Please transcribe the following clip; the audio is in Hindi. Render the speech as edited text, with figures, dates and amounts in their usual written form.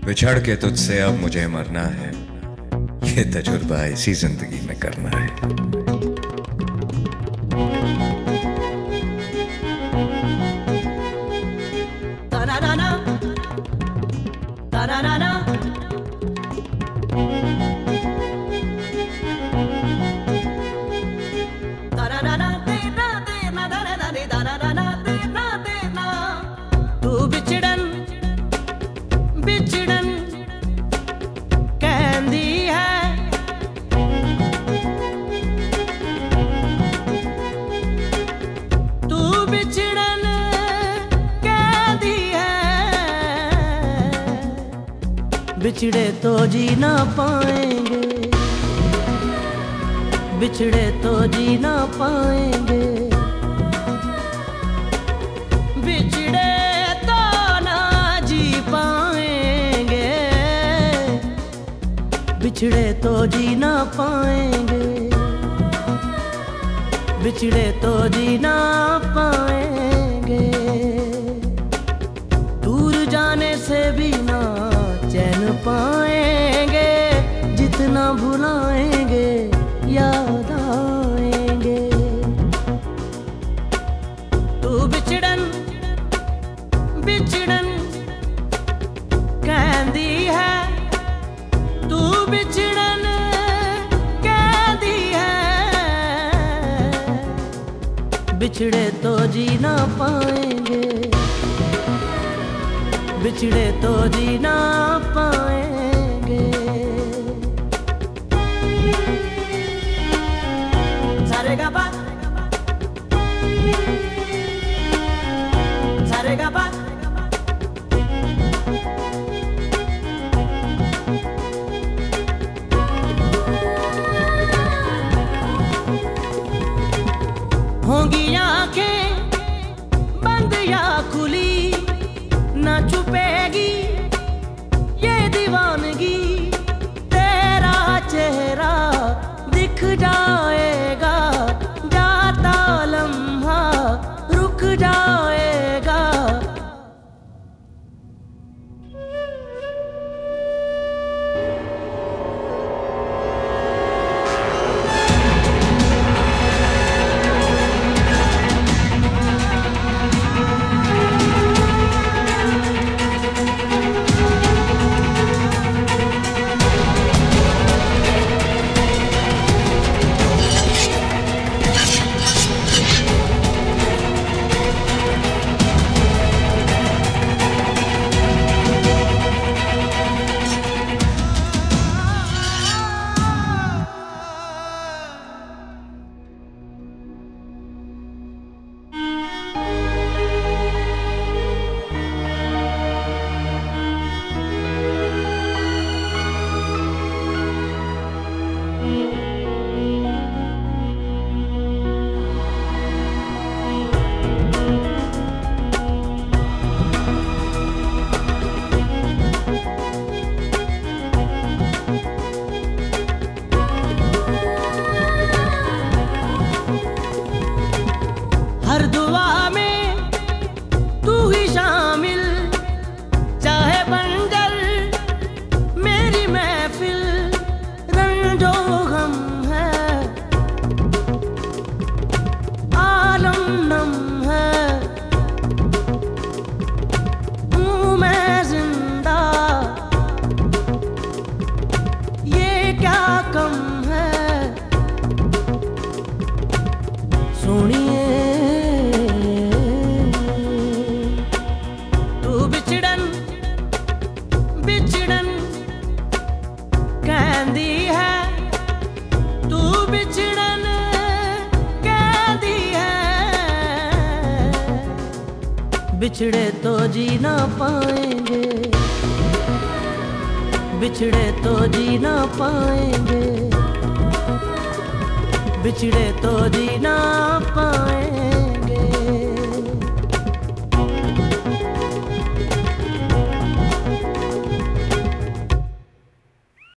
बिछड़ के तुझसे अब मुझे मरना है, ये तजुर्बा इसी जिंदगी में करना है। तू बिछड़न बिछड़न कहंदी है, तू बिछड़न कहंदी है। बिछड़े तो जी ना पाएंगे, बिछड़े तो जी ना पाएंगे, बिछड़े तो ना जी पाएंगे, बिछड़े तो जी ना पाएंगे, बिछड़े तो जी ना पाएंगे। दूर जाने से भी ना चैन पाएंगे, जितना भुलाएंगे याद आएंगे। तू बिछड़न बिछड़न कहंदी है, तू बिछड़न कहंदी है। बिछड़े तो जी ना पाएंगे, बिछड़े तो जी ना पाएंगे। सारे गा पा सारे गा पा। होंगी आंखें बंद या खुली, ना छुपेगी ये दीवानगी। तेरा चेहरा दिख जाएगा, जाता लम्हा रुक जाएगा। हर दुआ में तू ही शामिल, चाहे बंजर मेरी महफिल। रंजो गम है आलम नम है, हूँ मैं जिंदा ये क्या कम है। सुनिए बिछड़न कहंदी है, तू बिछड़न कहंदी है। बिछड़े तो जी ना पाएंगे, बिछड़े तो जी ना पाएंगे, बिछड़े तो जी ना पाएंगे।